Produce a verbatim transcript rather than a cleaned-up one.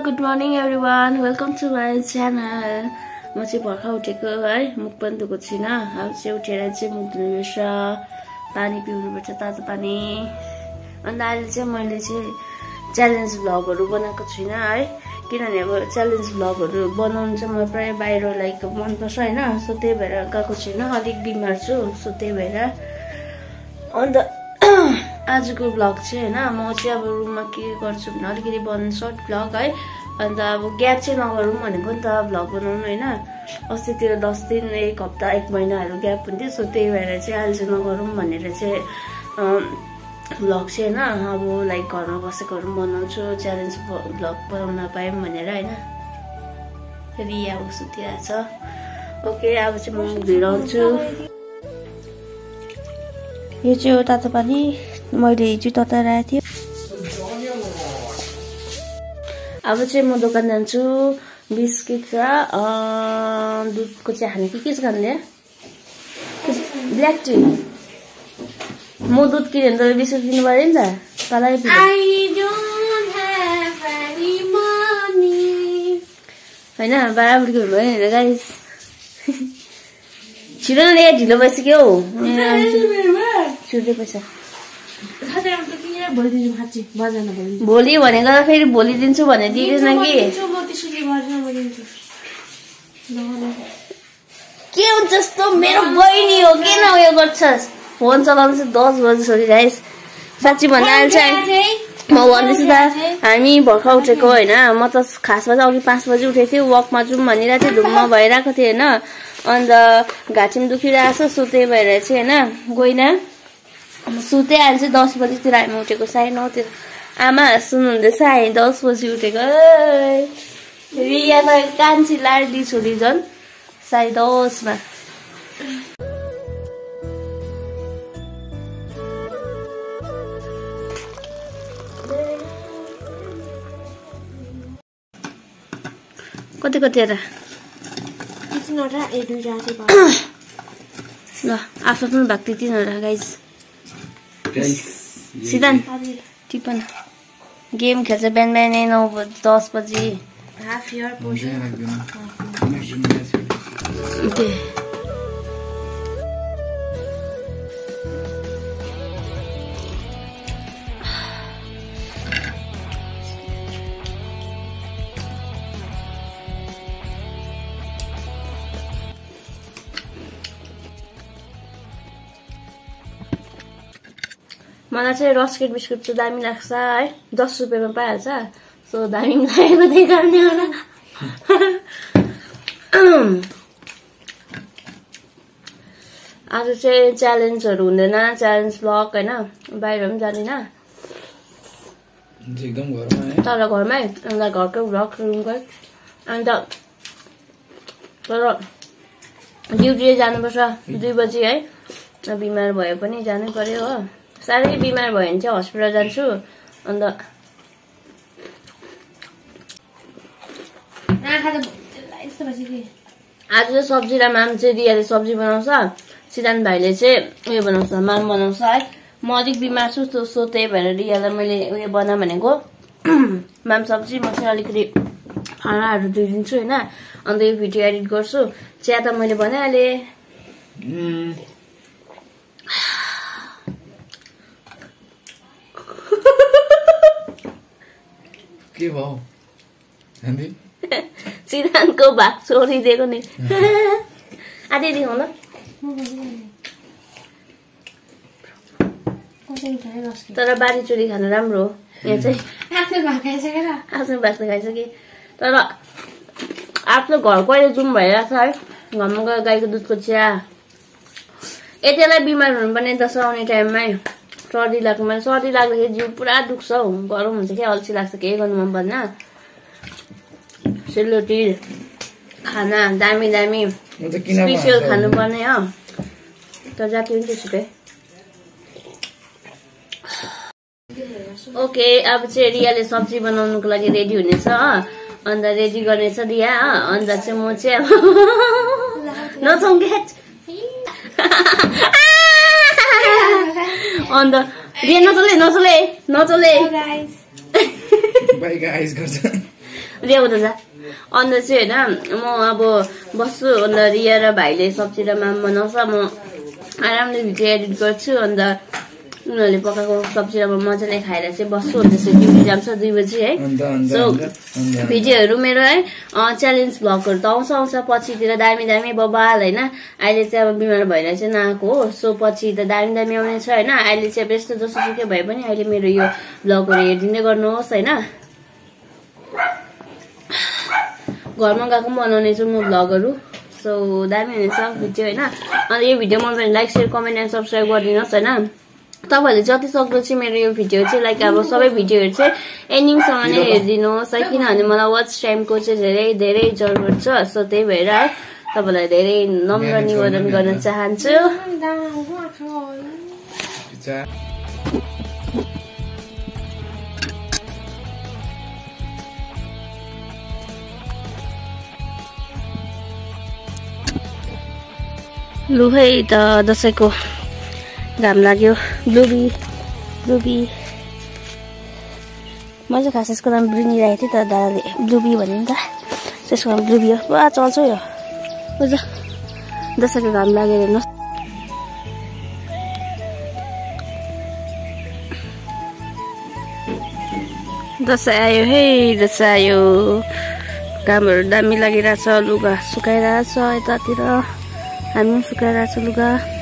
good morning everyone. Welcome to my channel. म चाहिँ भर्खर उठेको है, मुख पनि धुएको छैन। अब चाहिँ उठेर चाहिँ मुख धुनुपर्छ, पानी पिउनुपर्छ, तातो पानी। अनि अहिले चाहिँ मैले चाहिँ च्यालेन्ज भ्लगहरु बनाएको छुइनँ है, किनभने अब च्यालेन्ज भ्लगहरु बनाउनु चाहिँ म प्राय बाहिर लाइक मन पर्छ हैन, सो त्यही भएर गएको छुइनँ। अलिक बिमार छु, सो त्यही भएर। अन्त आजको भ्लग चाहिँ हैन, म चाहिँ अब रुममा के गर्छु भने अलिकति बनाउनु सर्ट भ्लग है। अन्त अब ग्याप चाहिँ नगरौँ भनेको नि त भ्लग बनाउनु हैन। अस्तितिर दस दिन एक हप्ता एक महिनाहरु ग्याप हुन्थ्यो, सो त्यही भएर चाहिँ अहिले चाहिँ नगरौँ भनेर चाहिँ भ्लग चाहिँ हैन अब लाइक घरमा बसेकोहरु बनाउँछु, च्यालेन्ज भ्लग बनाउन पाएँ भनेर हैन। रिया सुतिरहेको छ। ओके, अब चाहिँ म भिराउँछु। यो चाहिँ तातो पानी मैले हिजो तताइरहेको थिएँ। अब चाहिँ म दोकान जान्छु, बिस्किट र दुधको चाहिँ खाने के के छ खाने? Black tea. म दुध किन्यो भने त बिस्कुट किन्नु पर्यो नि त, तँलाई हैन। बराबरको भयो नि गाइस। छिटो न, ढिलो भइसक्यो। छुट्दै पैसा भोलि भनेको त फेरि भोलि दिन्छु भने दिएन कि के हुन्छ यस्तो? मेरो बहिनी हो, किन उयो गर्छस्? फोन चलाउनु चाहिँ दस बजिसक्यो गाइस। साँच्ची भन्दा अहिले चाहिँ म भन्दैछु त, हामी भर्खर उठेको होइन। म त खासमा चाहिँ अघि पाँच बजी उठेको थिएँ, वकमा जाउँ भनिरहेको थिएँ, धुम्म भइरहेको थिएँ होइन। अन्त घाँटी पनि दुखिरहेको छ, सो त्यही भएर चाहिँ होइन गइनँ। सुते अहिले चाहिँ दस बजीतिर हामी उठेको, साढे नौतिर। आमा सुन्नुहुँदैछ, हामी दस बजी उठेको। रिया त कान्छी लाडली छोरी झन् साढे दसमा। कति कतिवटा ल आफ्नो पनि भएको थियो तिनवटा गाइस। सिद्धान्त टिपन गेम खेल्छ बिहान बिहानै नौ बजी दस बजी। मलाई चाहिँ रस्केट बिस्कुट चाहिँ दामी लाग्छ है, दस रुपियाँमा पाइहाल्छ, सो दामी लागेको त्यही कारणले होला। आज चाहिँ च्यालेन्जहरू हुँदैन, च्यालेन्ज भ्लग होइन, बाहिर पनि जाँदिनँ, तर घरमै। अन्त घरकै भ्लग रुमकै। अन्त तर ड्युटी जानुपर्छ दुई बजी है, बिमार भए पनि जानै पर्यो हो। साह्रै बिमार भयो भने चाहिँ हस्पिटल जान्छु। अन्त आज चाहिँ सब्जी र माम चाहिँ रियाले सब्जी बनाउँछ, सिद्धान्त भाइले चाहिँ उयो बनाउँछ, माम बनाउँछ है। म अलिक बिमार छु, सो त्यही भएर रियालाई मैले उयो बना भनेको माम सब्जी, म चाहिँ अलिकति खानाहरू धोइदिन्छु होइन। अन्त यो भिडियो एडिट गर्छु। चिया त मैले बनाइहालेँ। के भयो सिद्धान्तको भाग छोडिदिएको नि। आधी दिउँ ल। तर बारी चुरी खानु राम्रो हो। यहाँ चाहिँ आफ्नो भाग खाइसकेर आफ्नो भाग त खाइसके, तर आफ्नो घर कहिले जाउँ भइरहेको छ है। घरमा गएर गाईको दुधको चिया। यतिलाई बिमार हुनुपर्ने दसैँ आउने टाइममै सर्दी लाग्छ। मलाई सर्दी लाग्दाखेरि जिउ पुरा दुख्छ हौ, गरम हुन्छ क्या, अल्छी लाग्छ, केही गर्नु मन पर्दैन। सेलरोटी खाना दामी दामी स्पेसियल खानुपर्ने हो, तर जाति हुन्छ छिटै। ओके, अब चाहिँ रियाले सब्जी बनाउनुको लागि रेडी हुनेछ, अन्त रेडी गर्नेछ रिया। अन्त चाहिँ म चाहिँ नचौकेट अन्त रिया नचले नचले नचले बाइ गाइस गर्छ। ल्याउँदा जा अन्त चाहिँ होइन म अब बस्छु अन्त रिया र भाइले सब्जी र माम बनाउँछ म आरामले भिडियो एडिट गर्छु अन्त उनीहरूले पकाएको सब्जी र म मजाले खाएर चाहिँ बस्छु अन्त चाहिँ ड्युटी जान्छ दुई बजी है सो भिडियोहरू मेरो है च्यालेन्ज भ्लगहरू त आउँछ आउँछ पछितिर दामी दामी बबाल होइन अहिले चाहिँ अब बिमार भएर चाहिँ नआएको हो सो पछि त दामी दामी आउने छ होइन अहिले चाहिँ अब यस्तो जसोसुकै भए पनि अहिले मेरो यो भ्लगहरू हेरिदिँदै गर्नुहोस् होइन घरमा गएको पनि बनाउने छु म भ्लगहरू सो दामी हुनेछ भिडियो होइन अन्त यो भिडियो मन पऱ्यो like share comment and subscribe गरिदिनुहोस् होइन तपाईँहरूले जति सक्दो चाहिँ मेरो यो भिडियो चाहिँ लाइक अब सबै भिडियोहरू चाहिँ एन्डिङसम्म नै हेरिदिनुहोस् है किनभने मलाई वाच टाइमको चाहिँ धेरै धेरै जरुरत छ सो त्यही भएर है तपाईँलाई धेरै नम्र निवेदन गर्न चाहन्छु लु है त दसैँको घाम लाग्यो ब्लुबी ब्लुबी म चाहिँ खास यसको नाम ब्रुनी राखेको थिएँ तर दादाले ब्लुबी भन्यो नि त त्यसको नाम ब्लुबी हो पुरा चल्छ यो बुझ दसैँको घाम लागेर हेर्नुहोस् दसैँ आयो है दसैँ आयो घामहरू दामी लागिरहेछ लुगा सुकाइरहेछ यतातिर हामी सुकाइरहेछ लुगा